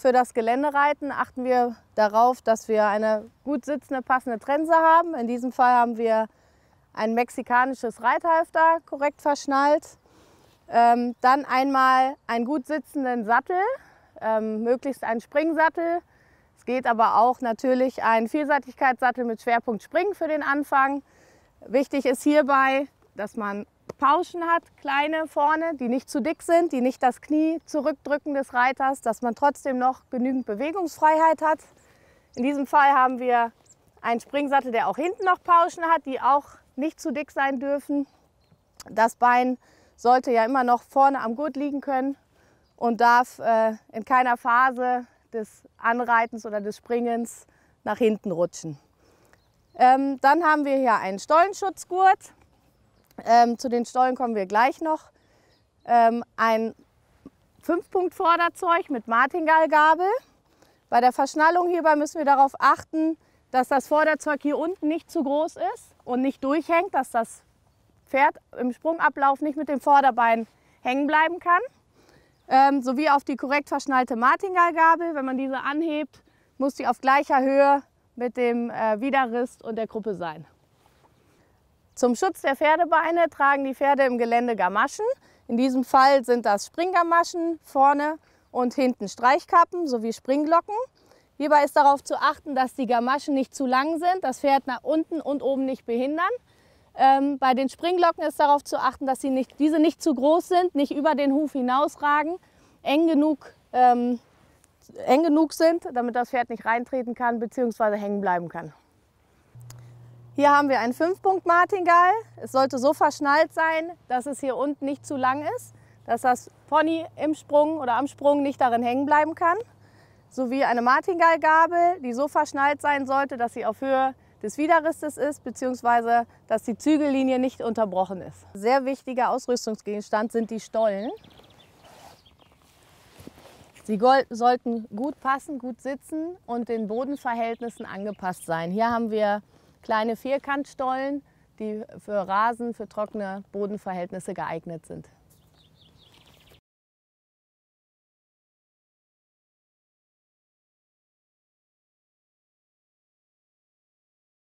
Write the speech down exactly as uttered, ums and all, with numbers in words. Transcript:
Für das Geländereiten achten wir darauf, dass wir eine gut sitzende, passende Trense haben. In diesem Fall haben wir ein mexikanisches Reithalfter korrekt verschnallt. Ähm, dann einmal einen gut sitzenden Sattel, ähm, möglichst einen Springsattel. Es geht aber auch natürlich ein Vielseitigkeitssattel mit Schwerpunkt Springen für den Anfang. Wichtig ist hierbei, dass man Pauschen hat, kleine vorne, die nicht zu dick sind, die nicht das Knie zurückdrücken des Reiters, dass man trotzdem noch genügend Bewegungsfreiheit hat. In diesem Fall haben wir einen Springsattel, der auch hinten noch Pauschen hat, die auch nicht zu dick sein dürfen. Das Bein sollte ja immer noch vorne am Gurt liegen können und darf äh, in keiner Phase des Anreitens oder des Springens nach hinten rutschen. Ähm, dann haben wir hier einen Stollenschutzgurt. Ähm, zu den Stollen kommen wir gleich noch. Ähm, ein Fünf-Punkt-Vorderzeug mit Martingallgabel. Bei der Verschnallung hierbei müssen wir darauf achten, dass das Vorderzeug hier unten nicht zu groß ist und nicht durchhängt, dass das Pferd im Sprungablauf nicht mit dem Vorderbein hängen bleiben kann. Ähm, sowie auf die korrekt verschnallte Martingallgabel. Wenn man diese anhebt, muss die auf gleicher Höhe mit dem äh, Widerrist und der Gruppe sein. Zum Schutz der Pferdebeine tragen die Pferde im Gelände Gamaschen. In diesem Fall sind das Springgamaschen, vorne und hinten Streichkappen sowie Springglocken. Hierbei ist darauf zu achten, dass die Gamaschen nicht zu lang sind, das Pferd nach unten und oben nicht behindern. Ähm, bei den Springglocken ist darauf zu achten, dass sie nicht, diese nicht zu groß sind, nicht über den Huf hinausragen, eng genug, ähm, eng genug sind, damit das Pferd nicht reintreten kann bzw. hängen bleiben kann. Hier haben wir ein Fünf-Punkt-Martingall. Es sollte so verschnallt sein, dass es hier unten nicht zu lang ist, dass das Pony im Sprung oder am Sprung nicht darin hängen bleiben kann. Sowie eine Martingallgabel, die so verschnallt sein sollte, dass sie auf Höhe des Widerristes ist, bzw. dass die Zügellinie nicht unterbrochen ist. Sehr wichtiger Ausrüstungsgegenstand sind die Stollen. Sie sollten gut passen, gut sitzen und den Bodenverhältnissen angepasst sein. Hier haben wir kleine Vierkantstollen, die für Rasen, für trockene Bodenverhältnisse geeignet sind.